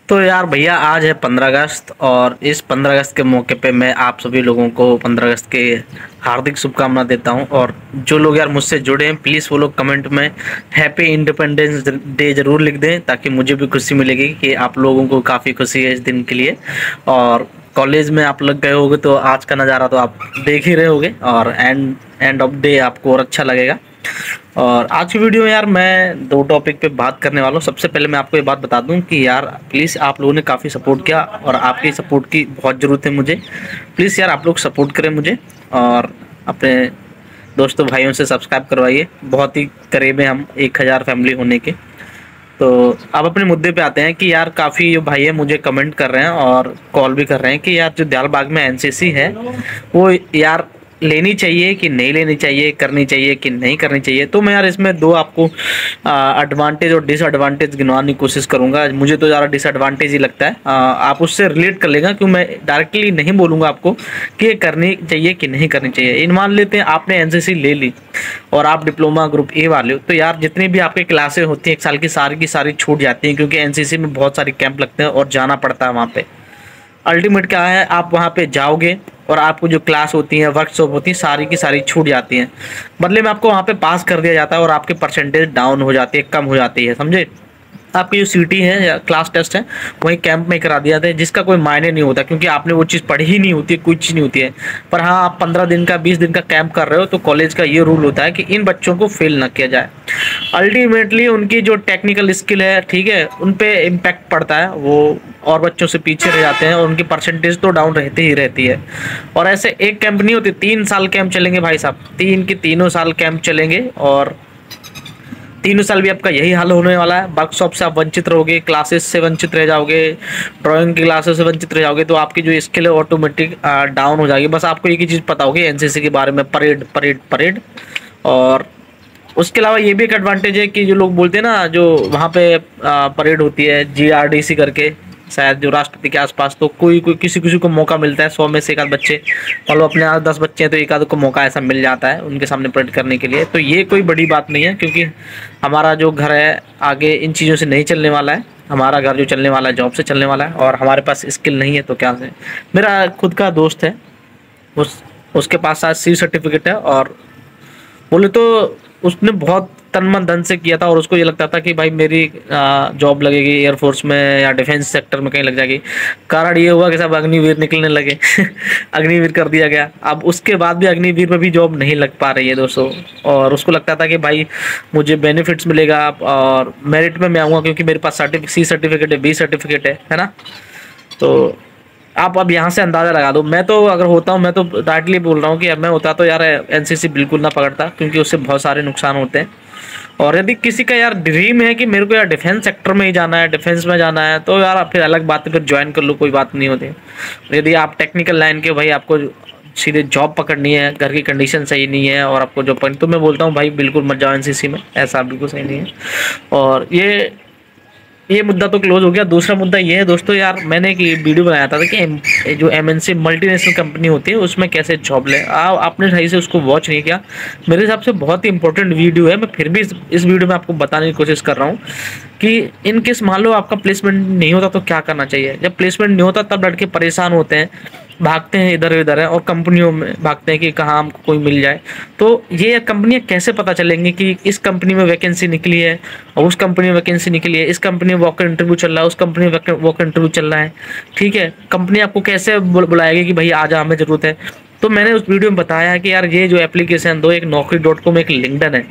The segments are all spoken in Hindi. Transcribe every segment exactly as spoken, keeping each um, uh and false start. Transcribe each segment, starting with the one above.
तो यार भैया आज है पंद्रह अगस्त और इस पंद्रह अगस्त के मौके पे मैं आप सभी लोगों को पंद्रह अगस्त के हार्दिक शुभकामना देता हूं। और जो लोग यार मुझसे जुड़े हैं प्लीज़ वो लोग कमेंट में हैप्पी इंडिपेंडेंस डे ज़रूर लिख दें, ताकि मुझे भी खुशी मिलेगी कि आप लोगों को काफ़ी खुशी है इस दिन के लिए। और कॉलेज में आप लग गए होगे तो आज का नज़ारा तो आप देख ही रहे होगे और एंड एंड ऑफ डे आपको और अच्छा लगेगा। और आज की वीडियो में यार मैं दो टॉपिक पे बात करने वाला हूँ। सबसे पहले मैं आपको ये बात बता दूं कि यार प्लीज़ आप लोगों ने काफ़ी सपोर्ट किया और आपकी सपोर्ट की बहुत ज़रूरत है मुझे। प्लीज़ यार आप लोग सपोर्ट करें मुझे और अपने दोस्तों भाइयों से सब्सक्राइब करवाइए। बहुत ही करीब है हम एक हज़ार फैमिली होने के। तो अब अपने मुद्दे पे आते हैं कि यार काफ़ी जो भाई है मुझे कमेंट कर रहे हैं और कॉल भी कर रहे हैं कि यार जो दयालबाग में एनसीसी है वो यार लेनी चाहिए कि नहीं लेनी चाहिए, करनी चाहिए कि नहीं करनी चाहिए। तो मैं यार इसमें दो आपको एडवांटेज और डिसएडवांटेज गिनवाने की कोशिश करूंगा। मुझे तो ज़्यादा डिसएडवांटेज ही लगता है, आ, आप उससे रिलेट कर लेगा क्यों मैं डायरेक्टली नहीं बोलूँगा आपको कि ये करनी चाहिए कि नहीं करनी चाहिए। इन मान लेते हैं आपने एनसीसी ले ली और आप डिप्लोमा ग्रुप ए वाले हो, तो यार जितनी भी आपकी क्लासें होती हैं एक साल की सारी की सारी छूट जाती हैं, क्योंकि एनसीसी में बहुत सारे कैंप लगते हैं और जाना पड़ता है वहाँ पे। अल्टीमेट क्या है, आप वहाँ पे जाओगे और आपको जो क्लास होती है वर्कशॉप होती है सारी की सारी छूट जाती हैं। बदले में आपको वहाँ पे पास कर दिया जाता है और आपकी परसेंटेज डाउन हो जाती है, कम हो जाती है, समझे। आपकी जो सीटी है या क्लास टेस्ट है वही कैंप में करा दिया था, जिसका कोई मायने नहीं होता क्योंकि आपने वो चीज़ पढ़ी ही नहीं होती है, कोई चीज़ नहीं होती है। पर हाँ, आप पंद्रह दिन का बीस दिन का कैंप कर रहे हो तो कॉलेज का ये रूल होता है कि इन बच्चों को फेल ना किया जाए। अल्टीमेटली उनकी जो टेक्निकल स्किल है, ठीक है, उन पे इम्पैक्ट पड़ता है, वो और बच्चों से पीछे रह जाते हैं और उनकी परसेंटेज तो डाउन रहती ही रहती है। और ऐसे एक कैंप नहीं होती, तीन साल कैंप चलेंगे भाई साहब, तीन के तीनों साल कैंप चलेंगे और तीनों साल भी आपका यही हाल होने वाला है। वर्कशॉप से आप वंचित रहोगे, क्लासेस से वंचित रह जाओगे, ड्राइंग की क्लासेस से वंचित रह जाओगे, तो आपकी जो स्किल है ऑटोमेटिक डाउन हो जाएगी। बस आपको एक ही चीज़ पता होगी एनसीसी के बारे में, परेड परेड परेड। और उसके अलावा ये भी एक एडवांटेज है कि जो लोग बोलते हैं ना, जो वहाँ पे परेड होती है जीआरडीसी करके, शायद जो राष्ट्रपति के आसपास, तो कोई कोई किसी किसी को मौका मिलता है, सौ में से एक आध बच्चे, मान लो अपने यहाँ दस बच्चे हैं तो एक आध को मौका ऐसा मिल जाता है उनके सामने परेड करने के लिए। तो ये कोई बड़ी बात नहीं है क्योंकि हमारा जो घर है आगे इन चीज़ों से नहीं चलने वाला है। हमारा घर जो चलने वाला है जॉब से चलने वाला है और हमारे पास स्किल नहीं है तो क्या से। मेरा खुद का दोस्त है, उस उसके पास शायद सी सर्टिफिकेट है और बोले तो उसने बहुत तन मन धन से किया था और उसको ये लगता था कि भाई मेरी जॉब लगेगी एयरफोर्स में या डिफेंस सेक्टर में कहीं लग जाएगी। कारण ये हुआ कि सब अग्निवीर निकलने लगे अग्निवीर कर दिया गया। अब उसके बाद भी अग्निवीर में भी जॉब नहीं लग पा रही है दोस्तों, और उसको लगता था कि भाई मुझे बेनिफिट्स मिलेगा और मेरिट में मैं आऊँगा क्योंकि मेरे पास सर्टिफिकेट सी सर्टिफिकेट है, बी सर्टिफिकेट है है ना। तो आप अब यहाँ से अंदाज़ा लगा दो, मैं तो अगर होता हूँ, मैं तो डायरेक्टली बोल रहा हूँ कि अब मैं होता तो यार एनसीसी बिल्कुल ना पकड़ता, क्योंकि उससे बहुत सारे नुकसान होते हैं। और यदि किसी का यार ड्रीम है कि मेरे को यार डिफेंस सेक्टर में ही जाना है, डिफेंस में जाना है, तो यार फिर अलग बात है, फिर ज्वाइन कर लो, कोई बात नहीं होती। यदि आप टेक्निकल लाइन के भाई आपको सीधे जॉब पकड़नी है, घर की कंडीशन सही नहीं है और आपको जॉब पकड़नी, तो मैं बोलता हूँ भाई बिल्कुल मत जाओ एनसीसी में, ऐसा बिल्कुल सही नहीं है। और ये ये मुद्दा तो क्लोज हो गया। दूसरा मुद्दा ये है दोस्तों, यार मैंने एक वीडियो बनाया था कि जो एमएनसी मल्टीनेशनल कंपनी होती है उसमें कैसे जॉब ले। आ, आपने सही से उसको वॉच नहीं किया, मेरे हिसाब से बहुत ही इंपॉर्टेंट वीडियो है। मैं फिर भी इस, इस वीडियो में आपको बताने की कोशिश कर रहा हूँ कि इन केस मान लो आपका प्लेसमेंट नहीं होता तो क्या करना चाहिए। जब प्लेसमेंट नहीं होता तब लड़के परेशान होते हैं, भागते हैं इधर उधर है और कंपनियों में भागते हैं कि कहाँ हमको कोई मिल जाए। तो ये कंपनियां कैसे पता चलेंगी कि इस कंपनी में वैकेंसी निकली है और उस कंपनी में वैकेंसी निकली है, इस कंपनी में वॉक इंटरव्यू चल रहा है, उस कंपनी में वॉक इंटरव्यू चल रहा है, ठीक है। कंपनी आपको कैसे बुलाएगी कि भाई आ जा, हमें ज़रूरत है। तो मैंने उस वीडियो में बताया है कि यार ये जो एप्लीकेशन दो, एक नौकरी डॉट कॉम, एक लिंक्डइन है,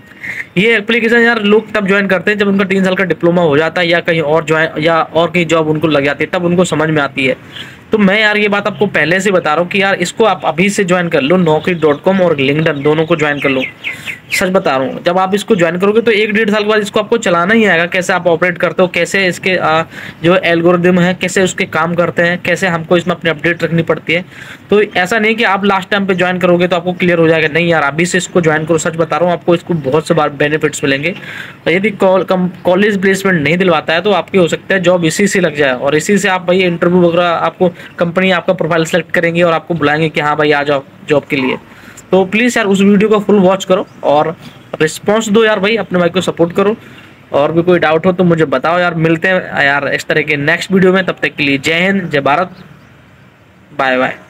ये एप्लीकेशन यार लोग तब ज्वाइन करते हैं जब उनका तीन साल का डिप्लोमा हो जाता है या कहीं और ज्वाइन या और कहीं जॉब उनको लग जाती है, तब उनको समझ में आती है। तो मैं यार ये बात आपको पहले से बता रहा हूँ कि यार इसको आप अभी से ज्वाइन कर लो, नौकरी डॉट कॉम और लिंक्डइन दोनों को ज्वाइन कर लो। सच बता रहा हूँ, जब आप इसको ज्वाइन करोगे तो एक डेढ़ साल के बाद इसको आपको चलाना ही आएगा, कैसे आप ऑपरेट करते हो, कैसे इसके आ, जो एल्गोरिदम है कैसे उसके काम करते हैं, कैसे हमको इसमें अपनी अपडेट रखनी पड़ती है। तो ऐसा नहीं कि आप लास्ट टाइम पे ज्वाइन करोगे तो आपको क्लियर हो जाएगा, नहीं यार अभी से इसको ज्वाइन करो। सच बता रहा हूँ आपको, इसको बहुत से बार बेनिफिट्स मिलेंगे। यदि कॉलेज प्लेसमेंट नहीं दिलवाता है तो आपकी हो सकता है जॉब इसी से लग जाए और इसी से आप भाई इंटरव्यू वगैरह, आपको कंपनी आपका प्रोफाइल सेलेक्ट करेंगे और आपको बुलाएंगे कि हाँ भाई आ जाओ जॉब के लिए। तो प्लीज़ यार उस वीडियो को फुल वॉच करो और रिस्पॉन्स दो यार भाई, अपने भाई को सपोर्ट करो। और भी कोई डाउट हो तो मुझे बताओ यार। मिलते हैं यार इस तरह के नेक्स्ट वीडियो में, तब तक के लिए जय हिंद, जय भारत, बाय बाय।